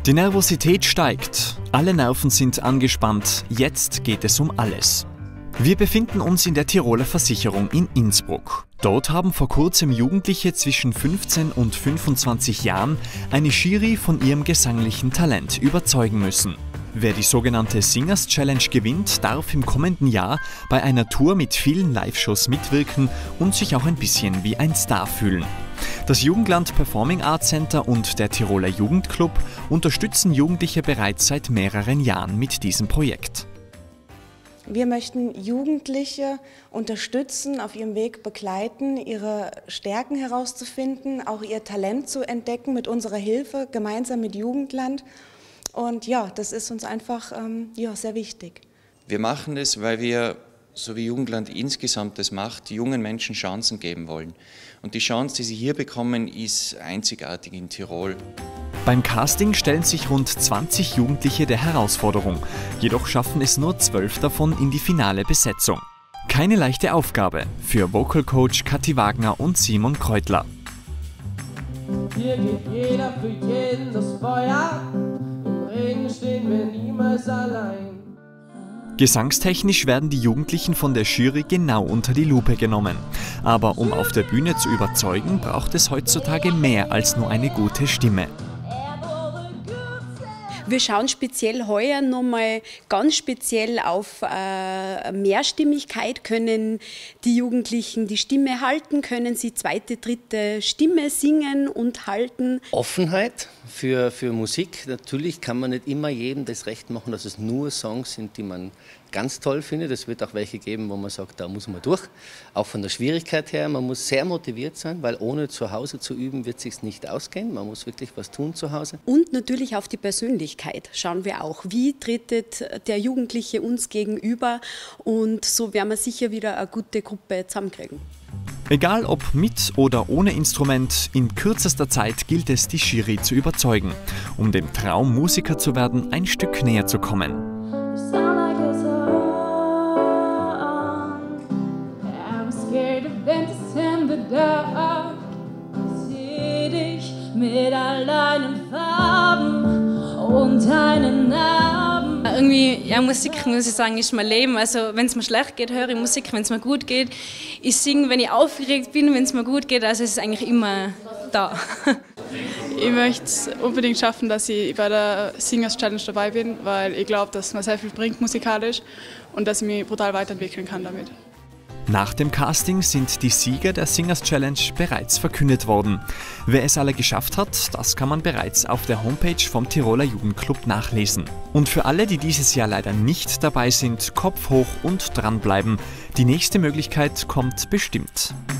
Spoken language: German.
Die Nervosität steigt, alle Nerven sind angespannt, jetzt geht es um alles. Wir befinden uns in der Tiroler Versicherung in Innsbruck. Dort haben vor kurzem Jugendliche zwischen 15 und 25 Jahren eine Jury von ihrem gesanglichen Talent überzeugen müssen. Wer die sogenannte Singers Challenge gewinnt, darf im kommenden Jahr bei einer Tour mit vielen Live-Shows mitwirken und sich auch ein bisschen wie ein Star fühlen. Das Jugendland Performing Arts Center und der Tiroler Jugendclub unterstützen Jugendliche bereits seit mehreren Jahren mit diesem Projekt. Wir möchten Jugendliche unterstützen, auf ihrem Weg begleiten, ihre Stärken herauszufinden, auch ihr Talent zu entdecken mit unserer Hilfe, gemeinsam mit Jugendland. Und ja, das ist uns einfach sehr wichtig. Wir machen es, weil wir, so wie Jugendland insgesamt das macht, jungen Menschen Chancen geben wollen. Und die Chance, die sie hier bekommen, ist einzigartig in Tirol. Beim Casting stellen sich rund 20 Jugendliche der Herausforderung. Jedoch schaffen es nur 12 davon in die finale Besetzung. Keine leichte Aufgabe für Vocal Coach Kathi Wagner und Simon Kreutler. Hier geht jeder für jeden das Feuer. Im Regen stehen wir niemals allein. Gesangstechnisch werden die Jugendlichen von der Jury genau unter die Lupe genommen. Aber um auf der Bühne zu überzeugen, braucht es heutzutage mehr als nur eine gute Stimme. Wir schauen speziell heuer nochmal ganz speziell auf Mehrstimmigkeit. Können die Jugendlichen die Stimme halten? Können sie zweite, dritte Stimme singen und halten? Offenheit für Musik. Natürlich kann man nicht immer jedem das Recht machen, dass es nur Songs sind, die man ganz toll findet. Es wird auch welche geben, wo man sagt, da muss man durch. Auch von der Schwierigkeit her, man muss sehr motiviert sein, weil ohne zu Hause zu üben, wird es sich nicht ausgehen. Man muss wirklich was tun zu Hause. Und natürlich auf die Persönlichkeit schauen wir auch. Wie tritt der Jugendliche uns gegenüber? Und so werden wir sicher wieder eine gute Gruppe zusammenkriegen. Egal ob mit oder ohne Instrument, in kürzester Zeit gilt es, die Jury zu überzeugen, um dem Traum, Musiker zu werden, ein Stück näher zu kommen. Seh dich mit all deinen Farben und deinen Narben. Irgendwie, ja, Musik, muss ich sagen, ist mein Leben. Also wenn es mir schlecht geht, höre ich Musik, wenn es mir gut geht. Ich singe, wenn ich aufgeregt bin, wenn es mir gut geht. Also es ist eigentlich immer da. Ich möchte es unbedingt schaffen, dass ich bei der Singers Challenge dabei bin, weil ich glaube, dass man sehr viel bringt musikalisch und dass ich mich brutal weiterentwickeln kann damit. Nach dem Casting sind die Sieger der Singers Challenge bereits verkündet worden. Wer es alle geschafft hat, das kann man bereits auf der Homepage vom Tiroler Jugendclub nachlesen. Und für alle, die dieses Jahr leider nicht dabei sind, Kopf hoch und dranbleiben. Die nächste Möglichkeit kommt bestimmt.